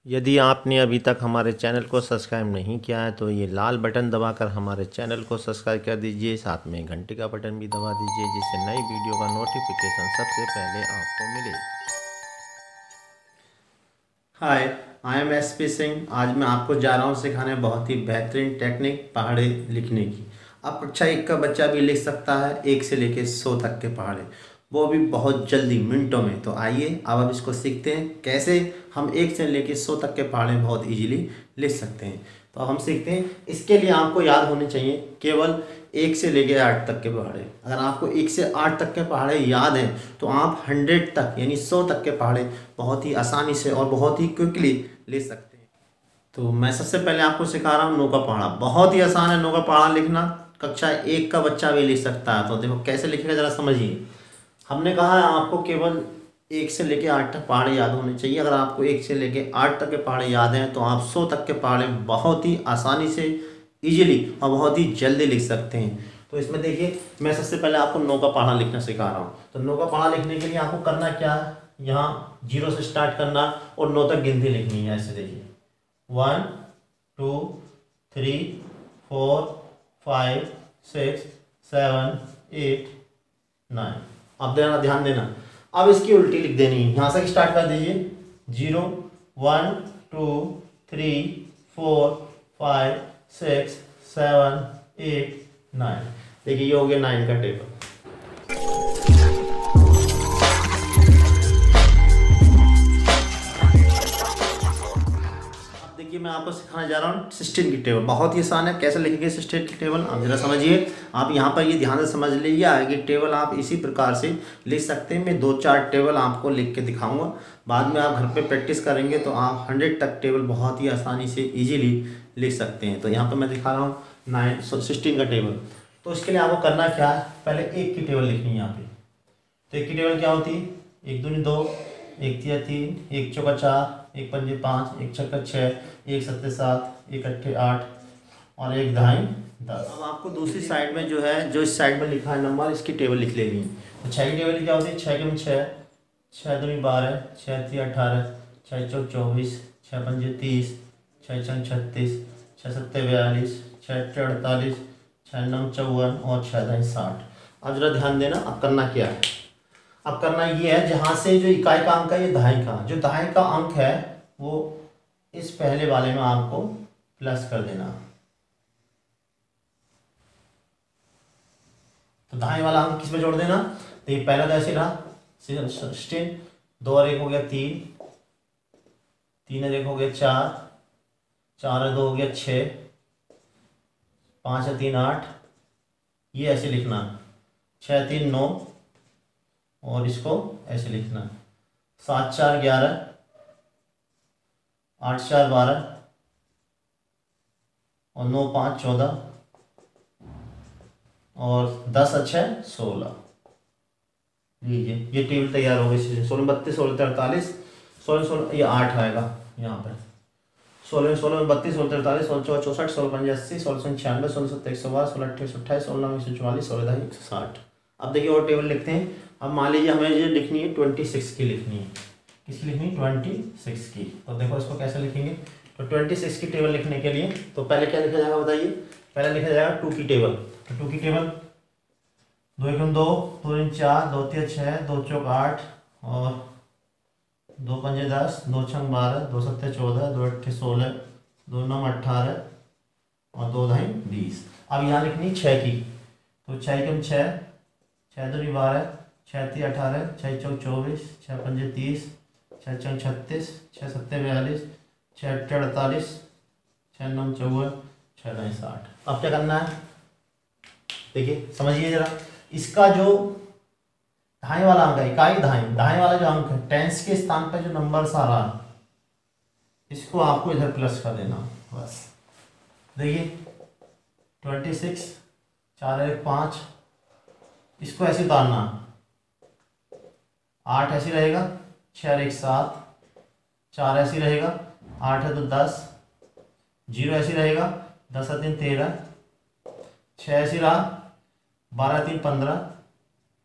यदि आपने अभी तक हमारे चैनल को सब्सक्राइब नहीं किया है तो ये लाल बटन दबाकर हमारे चैनल को सब्सक्राइब कर दीजिए। साथ में घंटी का बटन भी दबा दीजिए जिससे नई वीडियो का नोटिफिकेशन सबसे पहले आपको मिले। Hi, I am SP Singh. आज मैं आपको जा रहा हूँ सिखाने बहुत ही बेहतरीन टेक्निक पहाड़े लिखने की। अब कक्षा 1 का बच्चा भी लिख सकता है 1 से लेकर 100 तक के पहाड़े, वो भी बहुत जल्दी मिनटों में। तो आइए अब इसको सीखते हैं कैसे हम 1 से लेकर 100 तक के पहाड़े बहुत इजीली लिख सकते हैं। तो हम सीखते हैं। इसके लिए आपको याद होने चाहिए केवल 1 से लेकर 8 तक के पहाड़े। अगर आपको 1 से 8 तक के पहाड़े याद हैं तो आप 100 तक यानी 100 तक के पहाड़े बहुत ही आसानी से और बहुत ही क्विकली ले सकते हैं। तो मैं सबसे पहले आपको सिखा रहा हूँ नौका पहाड़ा। बहुत ही आसान है नौका पहाड़ा लिखना, कक्षा 1 का बच्चा भी लिख सकता है। तो देखो कैसे लिखेगा ज़रा समझिए। हमने कहा है आपको केवल 1 से लेकर 8 तक पहाड़े याद होने चाहिए। अगर आपको 1 से लेकर 8 तक के पहाड़े याद हैं तो आप 100 तक के पहाड़े बहुत ही आसानी से, इजीली और बहुत ही जल्दी लिख सकते हैं। तो इसमें देखिए मैं सबसे पहले आपको नौका पहाड़ा लिखना सिखा रहा हूँ। तो नौका पहाड़ा लिखने के लिए आपको करना क्या है, यहाँ 0 से स्टार्ट करना और 9 तक गिनती लिखनी है। ऐसे देखिए 1 2 3 4 5 6 7 8 9। अब देना, ध्यान देना। अब इसकी उल्टी लिख देनी है। यहाँ से स्टार्ट कर दीजिए 0 1 2 3 4 5 6 7 8 9। देखिए ये हो गया 9 का टेबल। अब देखिए मैं आपको सिखाने जा रहा हूँ 16 की टेबल। बहुत ही आसान है, कैसे लिखेंगे 16 की टेबल आप जरा समझिए। आप यहाँ पर ये ध्यान से समझ लीजिए, आगे टेबल आप इसी प्रकार से लिख सकते हैं। मैं 2-4 टेबल आपको लिख के दिखाऊंगा, बाद में आप घर पे प्रैक्टिस करेंगे तो आप 100 तक टेबल बहुत ही आसानी से इजीली लिख सकते हैं। तो यहाँ पर मैं दिखा रहा हूँ 16 का टेबल। तो इसके लिए आपको करना क्या है, पहले 1 की टेबल लिखनी है यहाँ पे। तो 1 की टेबल क्या होती है, 1 दूनी 2, 1 तिया 3, 1 चौका 4, 1 पंजे 5, 1 छक्का 6, 1 सत्ते 7, 1 अट्ठे 8 और 1 दहाई 10। अब आपको दूसरी साइड में जो है, जो इस साइड में लिखा है नंबर, इसकी टेबल लिख लेनी है। तो 6 की टेबल क्या होती है, 6 के 6, 6 दूनी 12, 6 तिया 18, 6 चौक 24, 6 पंजे 30, 6 छंग 36, 6 सत्ते 42, 6 अट्ठे 48, 6 नौ 54 और 6 दहाई 60। अब जरा ध्यान देना, अब करना क्या है। अब करना ये है, जहाँ से जो इकाई का अंक है ये दहाई का, जो दहाई का अंक है वो इस पहले वाले में आपको प्लस कर देना। तो दहाई वाला अंक किस में जोड़ देना, तो ये पहला तो ऐसे रहा 16, 2 और 1 हो गया 3, 3 और 1 हो गया 4, 4 और 2 हो गया 6, 5 और 3 8। ये ऐसे लिखना 6 3 9 और इसको ऐसे लिखना 7 4 11, 8 4 12 और 9 5 14 और 10 अच्छे 16। लीजिए ये टेबल तैयार हो गई। 16 32 16 43 16 16 ये 8 आएगा यहाँ पर। 16 16 32 16 43 16 64 16 पंजे 80 16 96 16 7 112 16 28 28 16 9 144 16 दहाई 160। अब देखिए और टेबल लिखते हैं। अब मान लीजिए हमें ये लिखनी है 26 की लिखनी है। किसकी लिखनी है, 26 की। तो देखो इसको कैसे लिखेंगे। तो 26 की टेबल लिखने के लिए तो पहले क्या लिखा जाएगा बताइए। पहले लिखा जाएगा 2 की टेबल। तो 2 की टेबल 2 1 2, 2 3 4, 2 3 6, 2 चौक 8 और 2 पंजे 10, 2 छंग 12, 2 सत्ते 14, 2 अट्ठे 16, 2 नौ 18 और 2 दहाई 20। अब यहाँ लिखनी 6 की। तो 6 के 6, 6 दूनी 12, 6 तीन 18, 6 चौक 24, 6 पंजे 30, 6 चौक 36, 6 सत्ते 42, 6 अट्ठे 48, 6 नौ 54, 6 दहाई 60। अब क्या करना है देखिए समझिए जरा। इसका जो दहाई वाला अंक है, इकाई दहाई, दहाई वाला जो अंक है, टेंस के स्थान पर जो नंबर आ रहा है इसको आपको इधर प्लस कर देना बस। देखिए 26 4 1 5, इसको ऐसे उतारना 8 ऐसे रहेगा, 6 और 1 7, 4 ऐसे रहेगा, 8 है तो 10, 0 ऐसे रहेगा, 10 और 3 13, 6 ऐसे रहा, 12 3 15,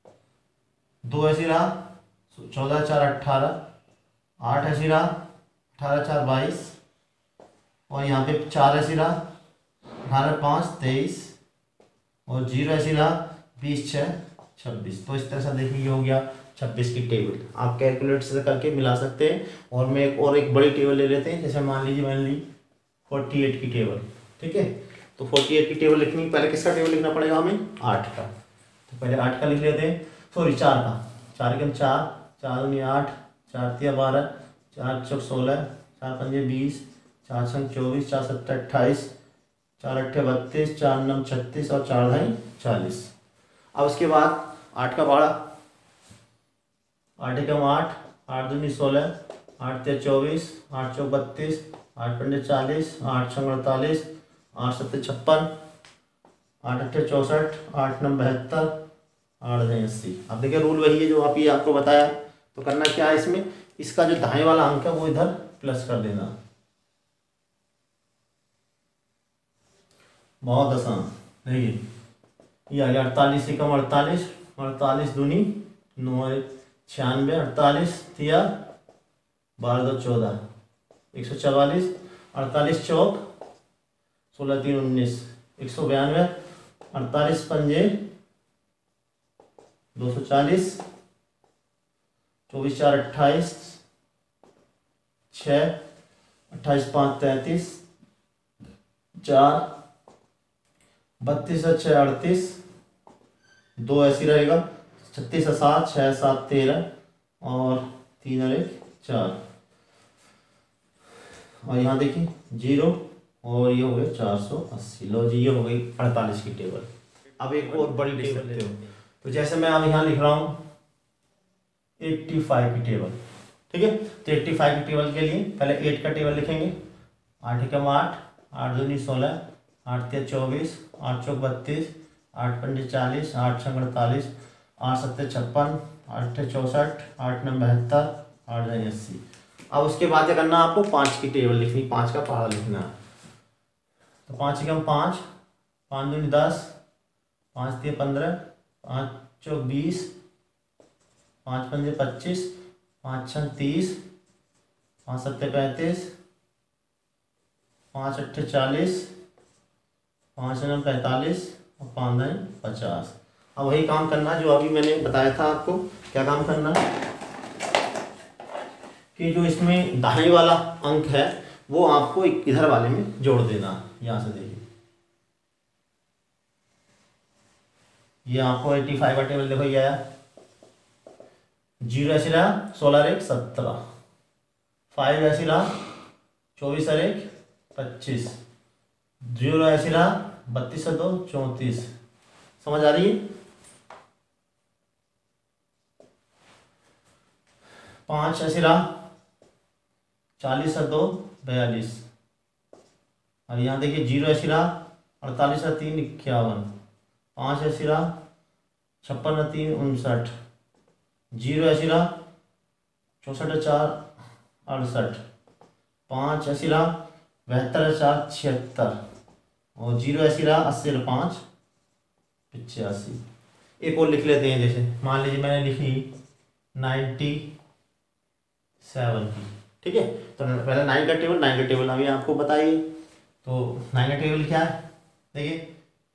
2 ऐसे रहा, 14 4 18, 8 ऐसे रहा, 18 4 22 और यहाँ पे 4 ऐसी रहा, 18 5 23 और 0 ऐसी रहा, 20 6 26। तो इस तरह से देखिए ये हो गया 26 की टेबल। आप कैलकुलेटर से करके मिला सकते हैं। और मैं एक बड़ी टेबल ले लेते हैं, जैसे मान लीजिए मैंने ली 48 की टेबल। ठीक है, तो 48 की टेबल लिखनी, पहले किसका टेबल लिखना पड़ेगा हमें? 8 का। तो पहले 8 का लिख लेते हैं, सॉरी 4 का। 4 के 4 4 दूनी 8, 4 तिया 12, 4 चौक 16, 4 पंजे 20, 4 छंग 24, 4 सत्तर 28, 4 अट्ठे 32, 4 नम 36 और 4 ढाई 40। अब उसके बाद 8 का भाड़ा, 8 एकम 8, 8 दूनी 16, 8 तिया 24, 8 चौक 32, 8 पंजे 40, 8 छंग 48, 8 सत्तर 56, 8 अट्ठे 64, 8 नम 72, 8 ढाई 80। अब देखिए रूल वही है जो आप ये आपको बताया। तो करना क्या है इसमें, इसका जो दाएं वाला अंक है वो इधर प्लस कर देना। बहुत आसान। देखिए ये आ गया 48 एकम 48, 48 दूनी 9 96, 48 तिया 12 दो 14, 144, 48 चौक 16 3 19, 192, 48 पंजे 240, 24 4 28, 6 28 5 33, 4 32 और 6 38, 2 ऐसी रहेगा, 36 और 7 6 7 13 और 3 और 1 4। और यहाँ देखिए 0 और ये हो गए 480। लो जी ये हो गई 48 की टेबल। अब एक और बड़ी टेबल लेते हो, तो जैसे मैं अब यहाँ लिख रहा हूँ 85 की टेबल। ठीक है, तो 85 की टेबल के लिए पहले 8 का टेबल लिखेंगे। 8 एकम 8, 8 दूनी 16, 8 तिया 24, 8 चौक 32, 8 पंजे 40, 8 छंग 48, 8 सत्तर 56, 8 अट्ठे 64, 8 नम 72, 8 ढाई 80। अब उसके बाद क्या करना है आपको? 5 की टेबल लिखनी, 5 का पहाड़ा लिखना है। तो 5 एकम 5, 5 दूनी 10, 5 तिया 15, 5 चौक 20, 5 पंजे 25, 5 छंग 30, 5 सत्ते 35, 5 अट्ठे 40, 5 नम 45 और 5 ढाई 50। अब वही काम करना जो अभी मैंने बताया था आपको। क्या काम करना कि जो इसमें दाहिने वाला अंक है वो आपको इधर वाले में जोड़ देना। यहाँ से देखिए ये आपको 85 का टेबल देखो ये आया। 0 ऐसी रहा 16 1 17, 5 ऐसी रहा 24 और 1 25, 0 ऐसी रहा 32 और 2 34। समझ आ रही है? 5 ऐसी रहा 40 और 2 42। और यहाँ देखिए 0 ऐसी रहा 48 और 3 51, 5 ऐसी रहा 56 और 3 59, 0 ऐसी रहा 64 और 4 68, 5 ऐसी रहा 72 और 4 76 और 0 ऐसी रहा 80 और 5 85। एक और लिख लेते हैं, जैसे मान लीजिए मैंने लिखी 97 की। ठीक है, तो पहले 9 का टेबल अभी आपको बताइए। तो 9 का टेबल क्या है? देखिए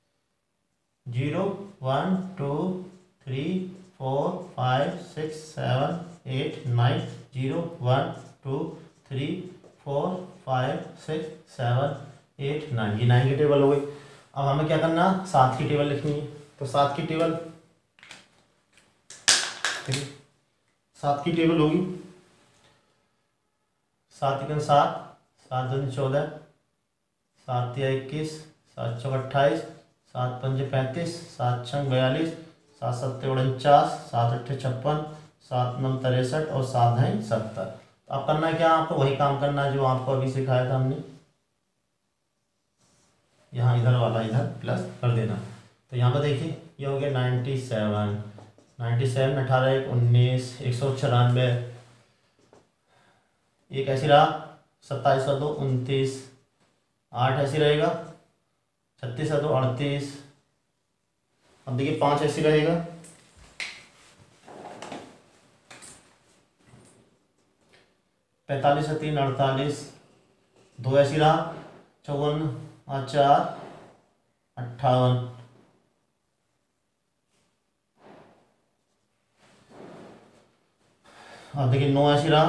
0 1 2 3 4 5 6 7 8 9, 0 1 2 3 4 5 6 7 8 9, ये 9 की टेबल हो गई। अब हमें क्या करना? 7 की टेबल लिखनी है। तो 7 की टेबल, ठीक है 7 की टेबल होगी 7 एकम 7, 7 दूनी 14, 7 तिया 21, 7 चौक 28, 7 पंजे 35, 7 छंग 42, 7 सत्ते 49, 7 अट्ठे 56, 7 नम 63 और 7 ढाई 70। तो अब करना क्या? आपको वही काम करना है जो आपको अभी सिखाया था हमने। यहाँ इधर वाला इधर प्लस कर देना। तो यहाँ पर देखिए ये हो गया 97, 97 18 1 19, 194, एक ऐसी रहा 27 और 2 29, 8 ऐसी रहेगा 36 और 2 38। अब देखिए 5 ऐसी रहेगा 45 और 3 48, 2 ऐसी रहा, 54 और 4 58, अब देखिए 9 ऐसी रहा,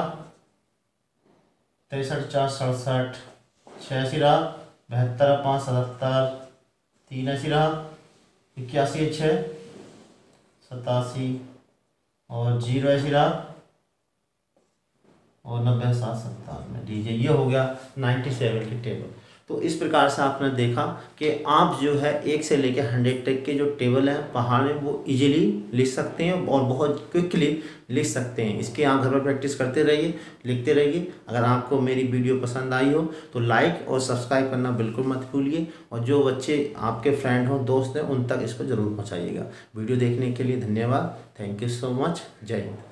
63 4 67, 6 ऐसी रहा, 72 5 77, 3 ऐसी रहा, 81 6 87 और 0 ऐसी रहा और 90 7 57 दीजिए। ये हो गया 97 की टेबल। तो इस प्रकार से आपने देखा कि आप जो है 1 से लेकर 100 तक के जो टेबल हैं पहाड़ में वो इजीली लिख सकते हैं और बहुत क्विकली लिख सकते हैं। इसके आप घर पर प्रैक्टिस करते रहिए, लिखते रहिए। अगर आपको मेरी वीडियो पसंद आई हो तो लाइक और सब्सक्राइब करना बिल्कुल मत भूलिए और जो बच्चे आपके फ्रेंड हो, दोस्त हैं, उन तक इसको ज़रूर पहुँचाइएगा। वीडियो देखने के लिए धन्यवाद। Thank you so much. जय हिंद।